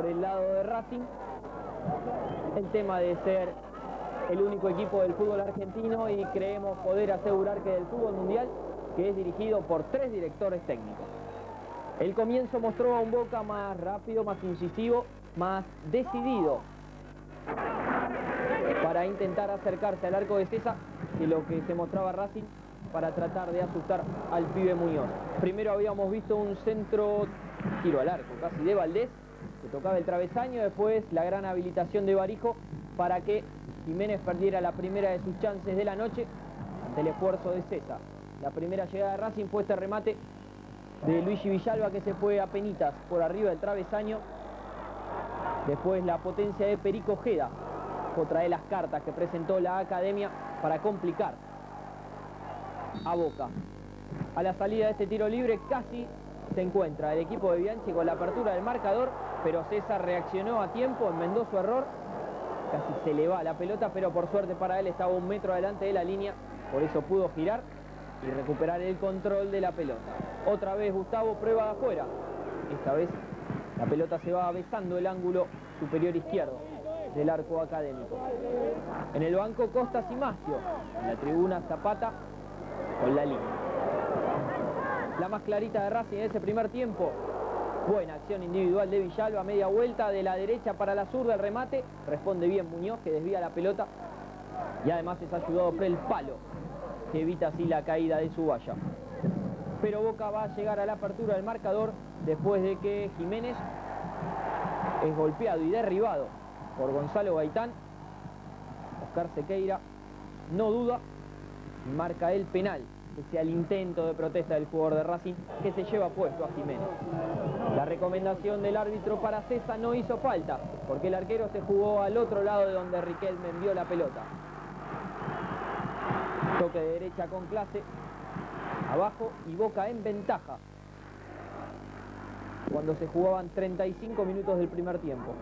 por el lado de Racing el tema de ser el único equipo del fútbol argentino y creemos poder asegurar que del fútbol mundial, que es dirigido por 3 directores técnicos. El comienzo mostró a un Boca más rápido, más incisivo, más decidido para intentar acercarse al arco de César que lo que se mostraba Racing para tratar de asustar al pibe Muñoz. Primero habíamos visto un centro, tiro al arco casi de Valdés, que tocaba el travesaño, después la gran habilitación de Barijo para que Jiménez perdiera la primera de sus chances de la noche ante el esfuerzo de César. La primera llegada de Racing fue este remate de Luigi Villalba que se fue a penitas por arriba del travesaño. Después la potencia de Perico Ojeda, otra de las cartas que presentó la academia para complicar a Boca. A la salida de este tiro libre casi se encuentra el equipo de Bianchi con la apertura del marcador, pero César reaccionó a tiempo, enmendó su error, casi se le va la pelota, pero por suerte para él estaba 1 metro adelante de la línea, por eso pudo girar y recuperar el control de la pelota. Otra vez Gustavo prueba de afuera, esta vez la pelota se va besando el ángulo superior izquierdo del arco académico. En el banco Costas y Mastio, en la tribuna Zapata con la línea. La más clarita de Racing en ese primer tiempo. Buena acción individual de Villalba, media vuelta de la derecha para la zurda, el remate. Responde bien Muñoz, que desvía la pelota. Y además es ayudado por el palo, que evita así la caída de su valla. Pero Boca va a llegar a la apertura del marcador después de que Jiménez es golpeado y derribado por Gonzalo Gaitán. Oscar Sequeira no duda y marca el penal, pese al intento de protesta del jugador de Racing que se lleva puesto a Jiménez. La recomendación del árbitro para César no hizo falta, porque el arquero se jugó al otro lado de donde Riquelme envió la pelota. Toque de derecha con clase, abajo y Boca en ventaja, cuando se jugaban 35 minutos del primer tiempo.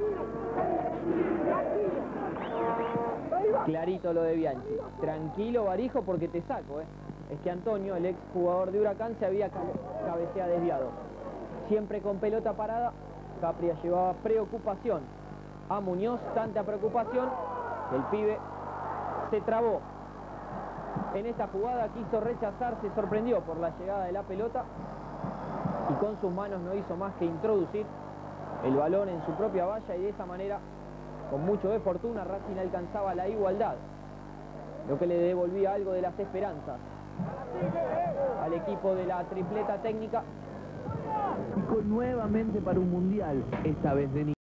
Clarito lo de Bianchi. Tranquilo Barijo porque te saco, Es que Antonio, el ex jugador de Huracán, se había cabeceado desviado. Siempre con pelota parada, Capria llevaba preocupación a Muñoz, tanta preocupación que el pibe se trabó. En esta jugada quiso rechazar, se sorprendió por la llegada de la pelota y con sus manos no hizo más que introducir el balón en su propia valla y de esa manera, con mucho de fortuna, Racing alcanzaba la igualdad, lo que le devolvía algo de las esperanzas al equipo de la tripleta técnica. Nuevamente para un mundial, esta vez de